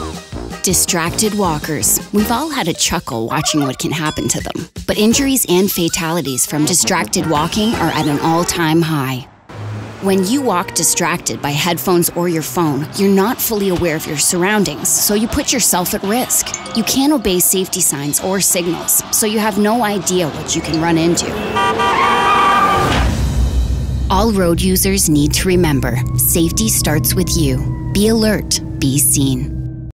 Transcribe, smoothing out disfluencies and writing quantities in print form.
Distracted walkers. We've all had a chuckle watching what can happen to them. But injuries and fatalities from distracted walking are at an all-time high. When you walk distracted by headphones or your phone, you're not fully aware of your surroundings, so you put yourself at risk. You can't obey safety signs or signals, so you have no idea what you can run into. All road users need to remember, safety starts with you. Be alert, be seen.